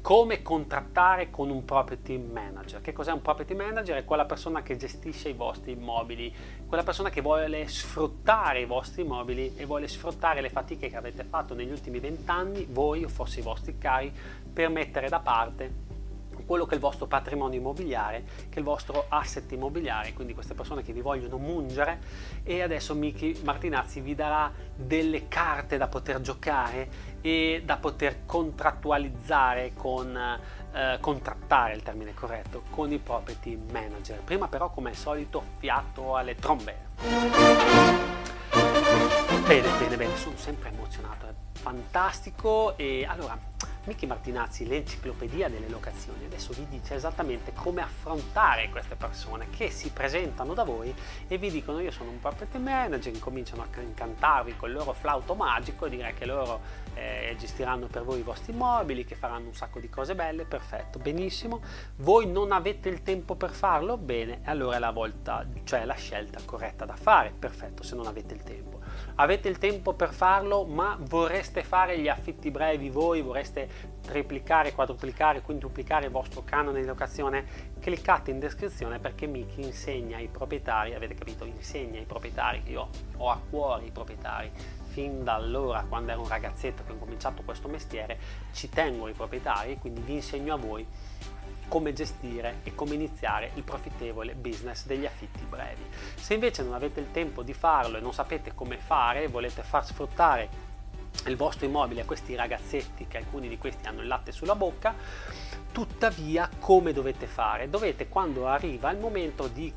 Come contrattare con un property manager. Che cos'è un property manager? È quella persona che gestisce i vostri immobili, quella persona che vuole sfruttare i vostri immobili e vuole sfruttare le fatiche che avete fatto negli ultimi 20 anni, voi o forse i vostri cari, per mettere da parte quello che è il vostro patrimonio immobiliare, che è il vostro asset immobiliare, quindi queste persone che vi vogliono mungere. E adesso Miki Martinazzi vi darà delle carte da poter giocare e da poter contrattualizzare contrattare, il termine corretto, con i property manager. Prima però, come al solito, fiato alle trombe. Bene, sono sempre emozionato, è fantastico. E allora, Miki Martinazzi, l'enciclopedia delle locazioni, adesso vi dice esattamente come affrontare queste persone che si presentano da voi e vi dicono: io sono un property manager, incominciano a incantarvi con il loro flauto magico e dire che loro gestiranno per voi i vostri immobili, che faranno un sacco di cose belle. Perfetto, benissimo. Voi non avete il tempo per farlo? Bene, allora è la volta, cioè la scelta corretta da fare. Perfetto, se non avete il tempo. Avete il tempo per farlo, ma vorreste fare gli affitti brevi voi, vorreste triplicare, quadruplicare, quintuplicare il vostro canone di locazione? Cliccate in descrizione, perché Miki insegna ai proprietari, avete capito? Insegna ai proprietari, che io ho a cuore i proprietari, fin da allora, quando ero un ragazzetto che ho cominciato questo mestiere, ci tengo ai proprietari, quindi vi insegno a voi come gestire e come iniziare il profittevole business degli affitti brevi. Se invece non avete il tempo di farlo e non sapete come fare, volete far sfruttare il vostro immobile a questi ragazzetti, che alcuni di questi hanno il latte sulla bocca, tuttavia come dovete fare? Dovete, quando arriva il momento di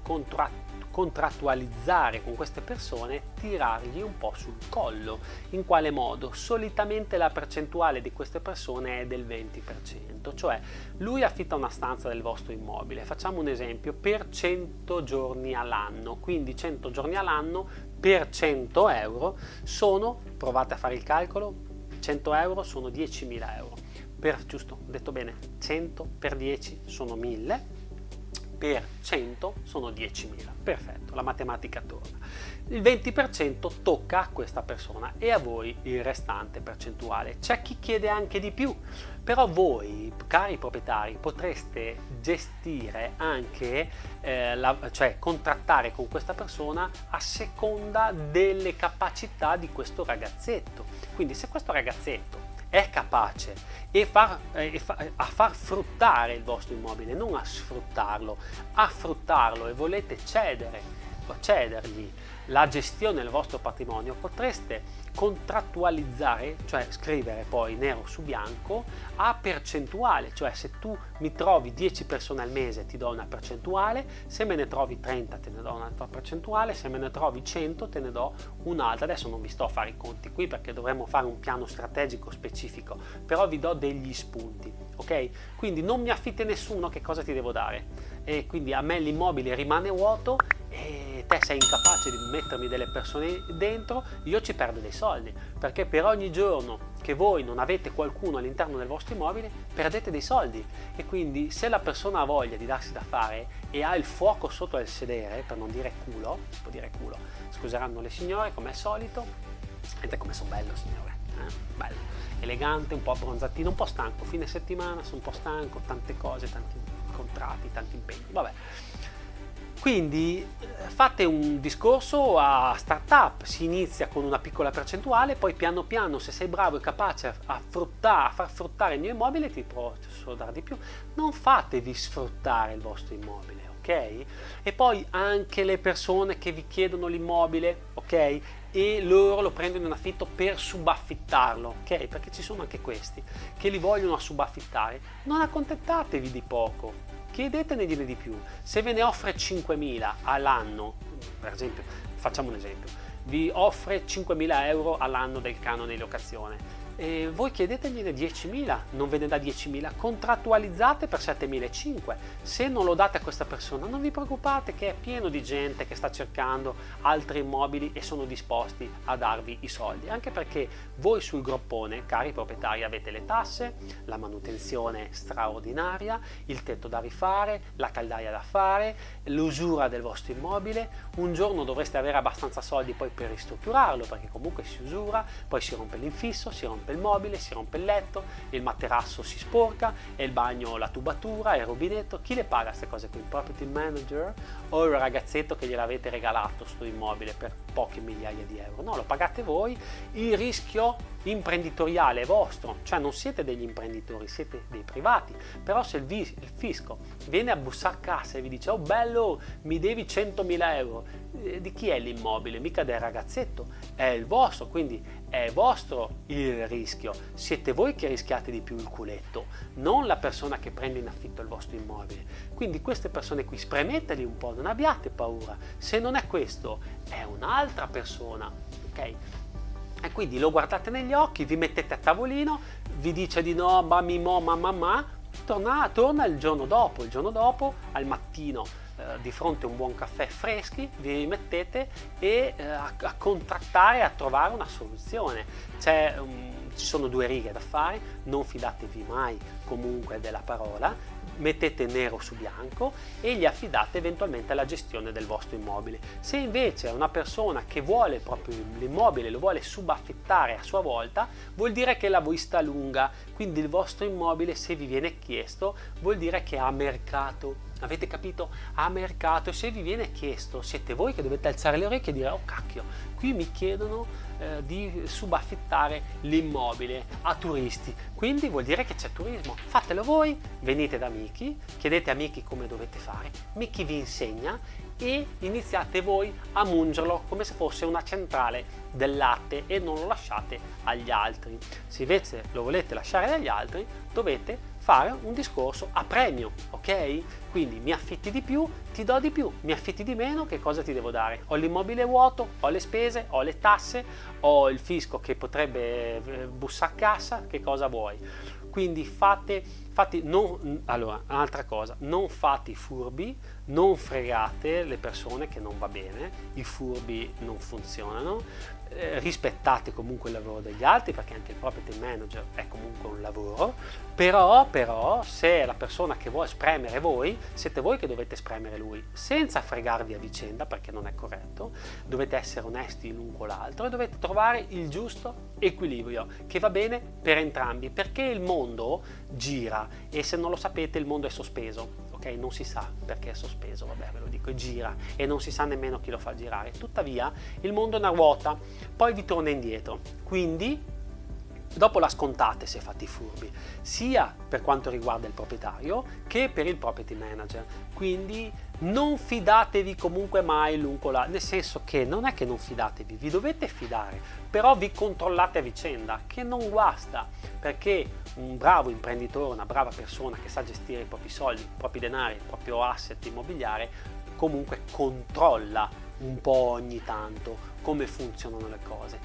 contrattualizzare con queste persone, tirargli un po' sul collo. In quale modo? Solitamente la percentuale di queste persone è del 20%, cioè lui affitta una stanza del vostro immobile, facciamo un esempio, per 100 giorni all'anno, quindi 100 giorni all'anno per 100 euro sono, provate a fare il calcolo, 100 euro sono 10.000 euro, giusto, ho detto bene, 100 per 10 sono 1.000, per 100 sono 10.000, perfetto, la matematica torna. Il 20% tocca a questa persona e a voi il restante percentuale. C'è chi chiede anche di più, però voi, cari proprietari, potreste gestire anche, cioè contrattare con questa persona a seconda delle capacità di questo ragazzetto. Quindi se questo ragazzetto è capace a far fruttare il vostro immobile, non a sfruttarlo, a fruttarlo, e volete cedergli la gestione del vostro patrimonio, potreste contrattualizzare, cioè scrivere poi nero su bianco a percentuale, cioè se tu mi trovi 10 persone al mese ti do una percentuale, se me ne trovi 30 te ne do un'altra percentuale, se me ne trovi 100 te ne do un'altra. Adesso non vi sto a fare i conti qui perché dovremmo fare un piano strategico specifico, però vi do degli spunti, ok? Quindi non mi affitti nessuno, che cosa ti devo dare? E quindi a me l'immobile rimane vuoto e te sei incapace di mettermi delle persone dentro, io ci perdo dei soldi, perché per ogni giorno che voi non avete qualcuno all'interno del vostro immobile perdete dei soldi. E quindi se la persona ha voglia di darsi da fare e ha il fuoco sotto il sedere, per non dire culo, si può dire culo, scuseranno le signore come al solito, vedete come sono bello signore, bello, elegante, un po' abbronzatino, un po' stanco, fine settimana sono un po' stanco, tante cose, tanti contratti, tanti impegni, vabbè. Quindi fate un discorso a startup, si inizia con una piccola percentuale, poi piano piano, se sei bravo e capace a far fruttare il mio immobile, ti posso dare di più. Non fatevi sfruttare il vostro immobile, ok? E poi anche le persone che vi chiedono l'immobile, ok? E loro lo prendono in affitto per subaffittarlo, ok? Perché ci sono anche questi che li vogliono subaffittare. Non accontentatevi di poco, chiedetenegliene di più. Se ve ne offre 5.000 all'anno, per esempio, facciamo un esempio, vi offre 5.000 euro all'anno del canone di locazione, e voi chiedetegliene 10.000, non ve ne dà 10.000, contrattualizzate per 7.500. Se non lo date a questa persona, non vi preoccupate, che è pieno di gente che sta cercando altri immobili e sono disposti a darvi i soldi, anche perché voi sul groppone, cari proprietari, avete le tasse, la manutenzione straordinaria, il tetto da rifare, la caldaia da fare, l'usura del vostro immobile. Un giorno dovreste avere abbastanza soldi poi per ristrutturarlo, perché comunque si usura, poi si rompe l'infisso, si rompe il mobile, si rompe il letto, il materasso si sporca, e il bagno, la tubatura, il rubinetto. Chi le paga queste cose qui? Il property manager o il ragazzetto che gliel'avete regalato sto immobile per poche migliaia di euro? No, lo pagate voi. Il rischio imprenditoriale è vostro, cioè non siete degli imprenditori, siete dei privati. Però se il fisco viene a bussare a casa e vi dice: oh bello, mi devi 100.000 euro, di chi è l'immobile? Mica del ragazzetto, è il vostro, quindi è vostro il rischio. Siete voi che rischiate di più il culetto, non la persona che prende in affitto il vostro immobile. Quindi queste persone qui spremeteli un po', non abbiate paura. Se non è questo, è un'altra persona, ok? E quindi lo guardate negli occhi, vi mettete a tavolino, vi dice di no, mamma, torna il giorno dopo al mattino, di fronte a un buon caffè freschi, vi mettete a contrattare, a trovare una soluzione. Ci sono 2 righe da fare, non fidatevi mai comunque della parola, mettete nero su bianco e gli affidate eventualmente la gestione del vostro immobile. Se invece è una persona che vuole proprio l'immobile, lo vuole subaffittare a sua volta, vuol dire che la vista lunga, quindi il vostro immobile, se vi viene chiesto, vuol dire che ha mercato. Avete capito? Ha mercato. E se vi viene chiesto, siete voi che dovete alzare le orecchie e dire: oh cacchio, qui mi chiedono di subaffittare l'immobile a turisti, quindi vuol dire che c'è turismo. Fatelo voi, venite da Miki, chiedete a Miki come dovete fare, Miki vi insegna e iniziate voi a mungerlo come se fosse una centrale del latte e non lo lasciate agli altri. Se invece lo volete lasciare agli altri, dovete fare un discorso a premio, ok? Quindi mi affitti di più, ti do di più, mi affitti di meno, che cosa ti devo dare? Ho l'immobile vuoto, ho le spese, ho le tasse, ho il fisco che potrebbe bussare a cassa, che cosa vuoi? Quindi allora, un'altra cosa, non fate i furbi, non fregate le persone, che non va bene, i furbi non funzionano, rispettate comunque il lavoro degli altri, perché anche il property manager è comunque un lavoro, però se è la persona che vuole spremere voi, siete voi che dovete spremere lui, senza fregarvi a vicenda, perché non è corretto. Dovete essere onesti l'un con l'altro e dovete trovare il giusto equilibrio che va bene per entrambi, perché il mondo gira e se non lo sapete il mondo è sospeso. Non si sa perché è sospeso, vabbè ve lo dico, gira e non si sa nemmeno chi lo fa girare. Tuttavia il mondo è una ruota, poi vi torna indietro, quindi dopo la scontate se fate i furbi, sia per quanto riguarda il proprietario che per il property manager. Quindi non fidatevi comunque mai l'un con l'altro, nel senso che non è che non fidatevi, vi dovete fidare, però vi controllate a vicenda, che non guasta, perché un bravo imprenditore, una brava persona che sa gestire i propri soldi, i propri denari, il proprio asset immobiliare, comunque controlla un po' ogni tanto come funzionano le cose.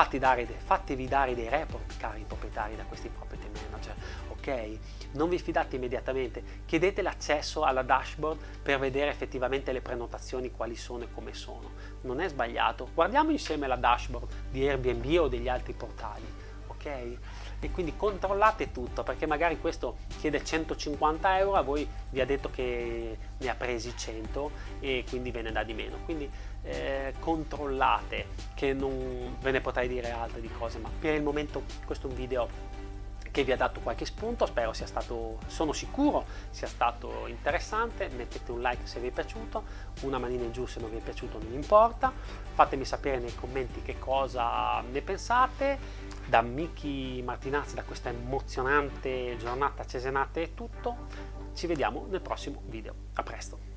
Fatevi dare dei report, cari proprietari, da questi property manager, ok? Non vi fidate immediatamente, chiedete l'accesso alla dashboard per vedere effettivamente le prenotazioni quali sono e come sono. Non è sbagliato. Guardiamo insieme la dashboard di Airbnb o degli altri portali, ok? E quindi controllate tutto, perché magari questo chiede 150 euro, a voi vi ha detto che ne ha presi 100 e quindi ve ne dà di meno. Quindi controllate, che non ve ne potrei dire altre di cose, ma per il momento questo è un video che vi ha dato qualche spunto, spero sia stato, sono sicuro sia stato interessante. Mettete un like se vi è piaciuto, una manina in giù se non vi è piaciuto, non importa, fatemi sapere nei commenti che cosa ne pensate. Da Miki Martinazzi, da questa emozionante giornata cesenate è tutto, ci vediamo nel prossimo video, a presto!